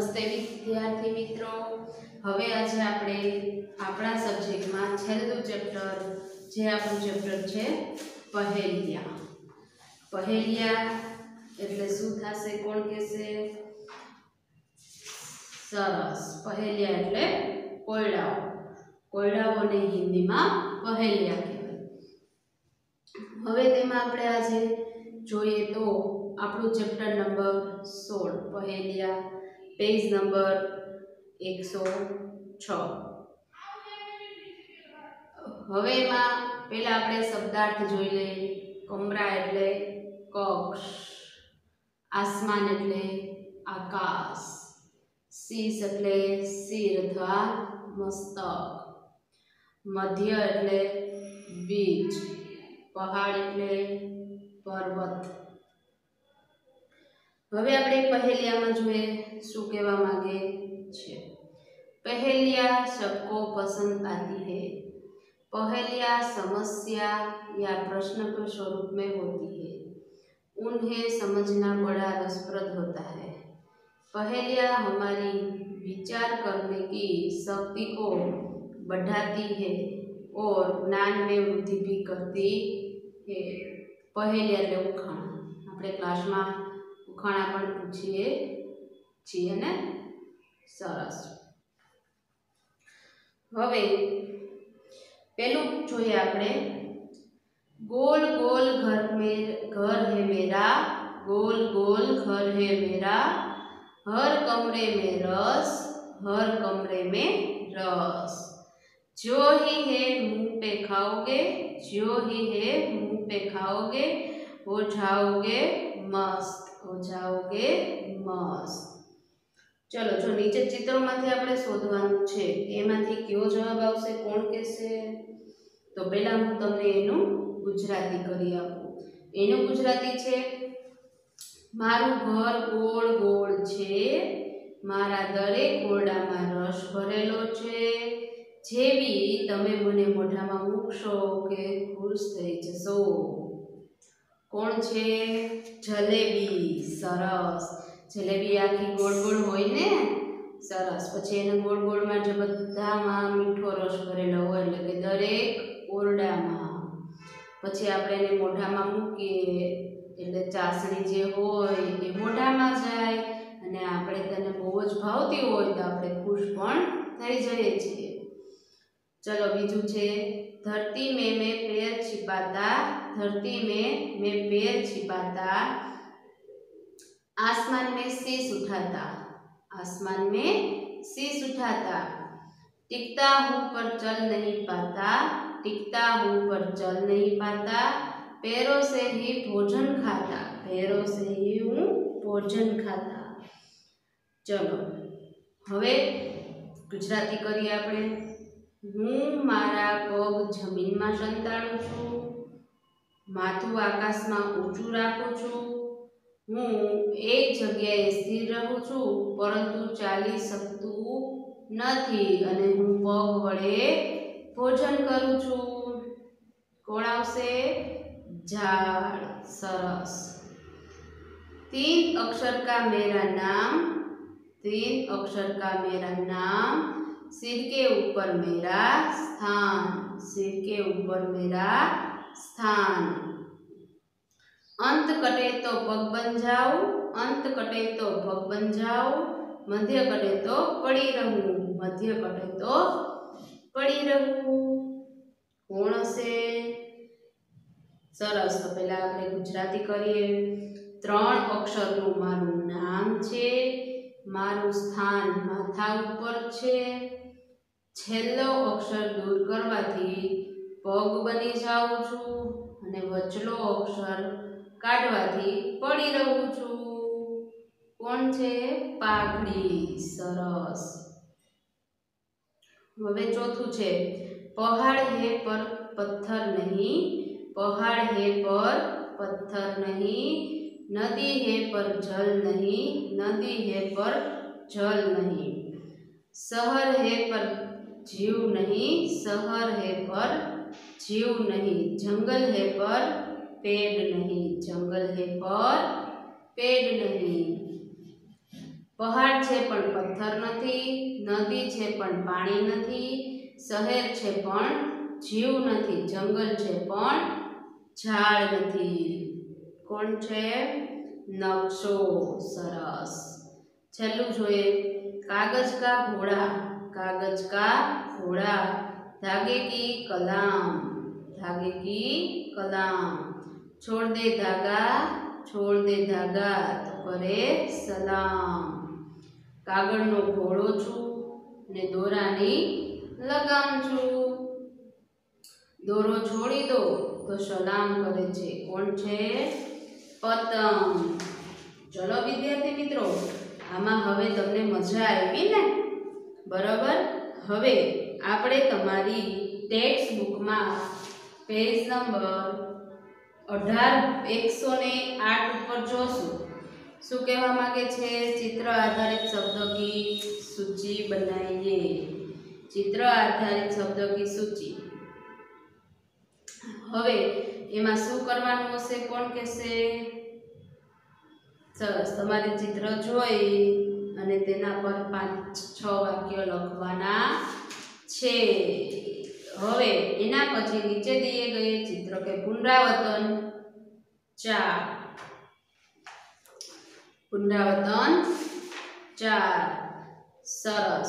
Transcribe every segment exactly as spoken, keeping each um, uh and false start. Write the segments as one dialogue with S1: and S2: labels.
S1: नमस्ते विद्यार्थी मित्रों। हवे आज आपणे आपणा सब्जेक्ट में छेल्लुं चेप्टर जे आपणुं चेप्टर छे पहेलिया। पहेलिया एटले शुं थशे कोण कहेशे? सरस। पहेलिया एटले कोयडाओ। कोयडाओने हिंदी में पहेलिया कहेवाय। हवे तेमां आपणे आजे जोईए तो આપણું ચેપ્ટર નંબર સોળ પહેલિયા, પેજ નંબર એકસો છ। હવે એમાં પહેલા આપણે શબ્દાર્થ જોઈ લઈએ। કમરા એટલે કક્ષ, આસમાન એટલે આકાશ, શીશ એટલે શિર અથવા મસ્તક, મધ્ય એટલે બીજ, પહાડ એટલે પર્વત। હવે આપણે पहेलिया જોઈએ શું કહેવા માંગે છે। पहेलिया सबको पसंद आती है। पहेलिया समस्या या प्रश्न के स्वरूप में होती है। उन्हें समझना बड़ा रसप्रद होता है। पहेलिया हमारी विचार करने की शक्ति को बढ़ाती है और ज्ञान में वृद्धि भी करती है। पहेलिया એટલે ઉખાણા। આપણે ક્લાસમાં ઉખાણા પણ પૂછીએ છીએ ને। સરસ। હવે પેલું જોઈએ આપણે। गोल गोल घर में घर है मेरा, गोल गोल घर है मेरा, हर कमरे में रस, हर कमरे में रस, जो ही है मुंह पे खाओगे, जो ही है मुंह पे खाओगे, हो जाओगे मस्त, हो जाओगे मस्त। चलो जो नीचे चित्रों मांथी आपणे शोधवानुं छे एमांथी केवो जवाब आवशे कोण कहेशे? तो पहेला हूँ तमने एनुं गुजराती करी आपું। एनुं गुजराती छे मारुं घर गोल गोल छे, मारा दरेक ओरडामां रस भरेलो छे, जेवी तमे मने मोढामां मूकशो के खुश थई जशो। कोण छे? जलेबी। सरस। जलेबी आखी गोल गोल होय ने। सरस। पछी एने गोल गोल में जो बधामां मीठो रस भरेलो होय એટલે કે દરેક ઓરડામાં। પછી આપણે એને મોઢામાં મૂકીએ એટલે ચાસણી જે હોય એ મોઢામાં જાય અને આપણે તેને બહુ જ ભાવતી હોય તો આપણે ખુશ પણ થઈ જઈએ છીએ। चलो बीजू छे धरती में मैं पैर छिपाता, धरती में मैं पैर छिपाता, आसमान में शीश उठाता, आसमान में शीश उठाता, टिकता हूँ पर चल नहीं पाता, टिकता हूँ पर चल नहीं पाता, पैरों से ही भोजन खाता, पैरों से ही हूँ भोजन खाता। चलो हवे गुजराती करिए आपणे। हूँ मारा पग जमीन में संताड़ू छूं, माथुं आकाश में ऊंचू राखुं छूं, हूँ एक जग्याए स्थिर रहूं छूं परंतु चाली शकतुं नथी अने हूँ पग वडे भोजन करूं छूं। कोण आवशे? झाड़। सरस। तीन अक्षर का मेरा नाम, तीन अक्षर का मेरा नाम, सिर के ऊपर मेरा स्थान, सिर के ऊपर मेरा स्थान, अंत कटे तो पग बन जाऊं, अंत कटे तो पग बन जाऊं, मध्य कटे तो पड़ी रहूं, मध्य कटे तो पड़ी रहूं। कोण हशे? सरस। तो पहला आपणे गुजराती करीए। त्रण अक्षरनुं मारुं नाम छे, मारुं स्थान माथा उपर छे, छेल्लो अक्षर दूर करवाथी पग बनी जाऊं छूं अने वचलो अक्षर काढवाथी पड़ी रहूं छूं। कोण छे? पाघड़ी। सरस। हवे चौथुं छे पहाड़ है पर पत्थर नहीं, पहाड़ है पर पत्थर नहीं, नदी है पर जल नहीं, नदी है पर जल नहीं, शहर है पर जीव नहीं, शहर है पर जीव नहीं, जंगल है पर पेड़ नहीं, जंगल है पर पेड़ नहीं। પહાડ છે પણ પથ્થર નથી, નદી છે પણ પાણી નથી, શહેર છે પણ જીવ નથી, જંગલ છે પણ ઝાડ નથી. કોણ છે? નકશો. સરસ. છેલ્લું જોઈએ. कागज का घोड़ा, कागज का घोड़ा, धागे की कलाम, धागे की कलाम, छोड़ दे धागा, छोड़ दे धागा, तो करे सलाम. कागळनो घोड़ो छू ने दोरानी लगाम छू, दोरो छोड़ी दो तो सलाम करे छे. कोण छे? पतंग. चलो विद्यार्थी मित्रों, आमा हवे तमने मजा आवी ने? बराबर. हवे आपणे तमारी टेक्स्ट बुक में पेज नंबर अठार एक सौ आठ पर जोशू. शू कहवा मांगे छे? चित्र आधारित शब्द की सूची बनाइए. चित्र आधारित शब्द की सूची. हवे एमां शू करवानुं हशे? कोण कहेशे? सरस. तमारे चित्र जोई अने तेना पर पांच छ वाक्य लखवाना छे. हवे एना पछी नीचे दिए गए चित्र के पुनरावर्तन चार. पुनरावर्तन चार. सरस.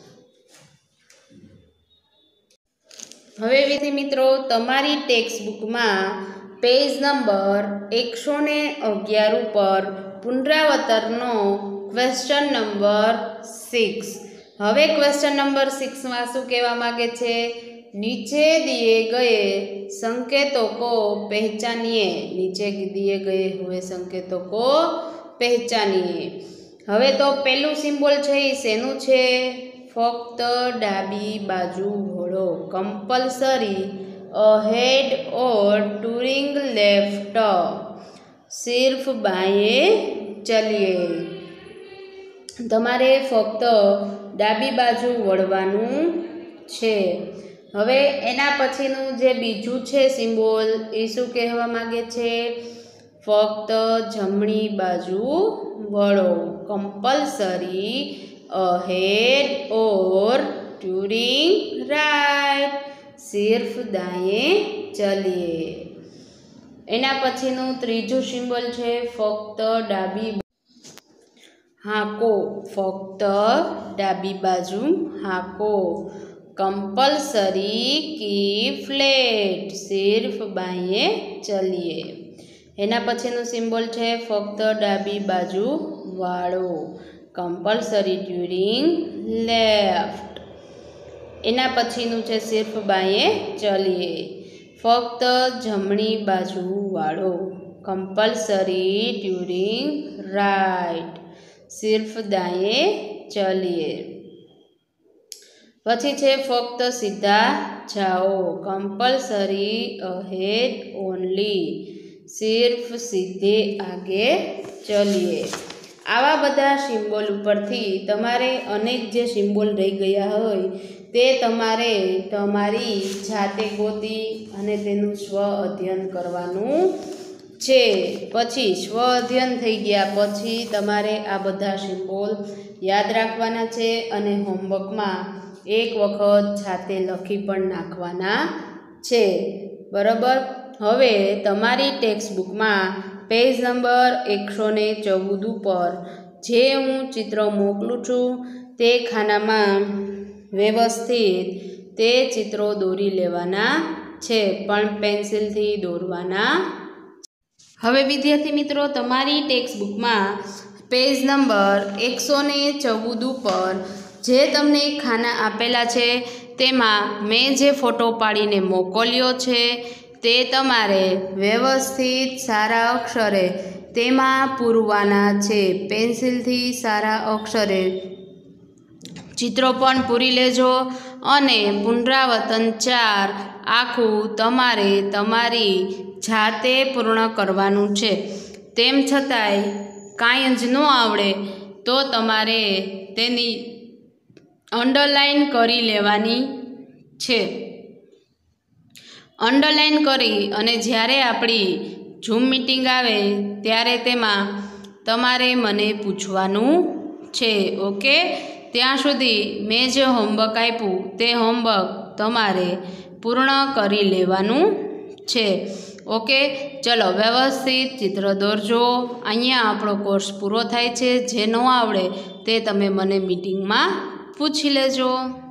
S1: हवे विद्यार्थी मित्रों, तमारी टेक्स्ट बुक में पेज नंबर एक सौ अगियार पर पुनरावर्तननो क्वेश्चन नंबर सिक्स. हवे क्वेश्चन नंबर सिक्स में शू कहवा मांगे छे? नीचे दिए गए संकेतों को पहचानिए. नीचे दिए गए हुए संकेतों को पहचानिए. हवे तो पहलू सिम्बोल छे ई शेनु छे? फक्त डाबी बाजू वळो. Compulsory ahead or turning left. सिर्फ बाएं चलिए. तमारे फक्त डाबी बाजू वळवानुं छे. हवे एना पछीनुं जे बीजुं छे सिम्बोल ए शुं कहेवा मांगे छे? फक्त जमणी बाजू वळो. Compulsory ahead or turning right. सिर्फ दाएं चलिए. एना पछीनुं त्रीजुं सिम्बोल छे फक्त डाबी हाको. फक्त डाबी बाजू हाको. Compulsory keep flat. सिर्फ बाएं चलिए. एना पछीनुं सिम्बोल छे फक्त डाबी बाजू वाळो. Compulsory turning left. एना पछीनुं छे सिर्फ बाएं चलिए. फक्त जमणी बाजू वाळो. Compulsory Turing right. सिर्फ दाएं चलिए. पछी छे फक्त सीधा जाओ. Compulsory ahead only. सिर्फ सीधे आगे चलिए. आवा बधा सिम्बोल उपरथी तमारे अनेक जे सिम्बोल रही गया होय ते तमारे तमारी जाते गोती अने तेनुं स्व अध्ययन करवानुं छे. पछी स्व अध्ययन थई गया पछी तमारे आ बधा सिम्बोल याद राखवाना छे अने होमवर्क में एक वखत जाते लखी पण नाखवाना छे. बराबर. हवे तमारी टेक्स्ट बुक में पेज नंबर एक सौ चौदह पर जे हूँ चित्र मोकलूँ छूँ ते खाना में व्यवस्थित ते चित्रों दोरी लेवाना छे, पण पेन्सिल थी दोरवाना. हवे विद्यार्थी मित्रों, तमारी टेक्स्ट बुक में पेज नंबर एक सौ चौदह पर जे तमने खाना आपेला छे तेमां मैं जे फोटो पाड़ीने मोकल्यो छे ते तमारे व्यवस्थित सारा अक्षरे तेमां पूरवाना छे. पेन्सिल थी सारा अक्षरे चित्रों पण पूरी लेजो अने पुनरावर्तन चार आखू तमारे तमारी जाते पूर्ण करवानुं छे. तेम छतांय कांई ज न आवडे तो तमारे तेनी अंडरलाइन करी लेवानी छे. अंडरलाइन करी अने ज्यारे आपणी झूम मीटिंग आवे त्यारे तेमां तमारे मने पूछवानुं છે. ઓકે, ત્યાં સુધી મેં જે હોમવર્ક આપ્યું તે હોમવર્ક તમારે પૂર્ણ કરી લેવાનું છે. ઓકે, ચલો વ્યવસ્થિત ચિત્ર દોરજો. અહીંયા આપણો કોર્સ પૂરો થાય છે. જે ન આવડે તે તમે મને મીટિંગમાં પૂછી લેજો.